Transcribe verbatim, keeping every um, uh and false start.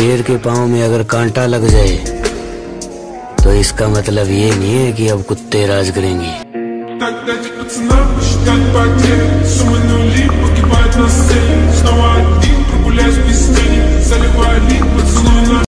शेर के पाँव में अगर कांटा लग जाए तो इसका मतलब ये नहीं है कि अब कुत्ते राज करेंगे। Так дайте пацанам посчитать потери, суммы нули погибают на сцене.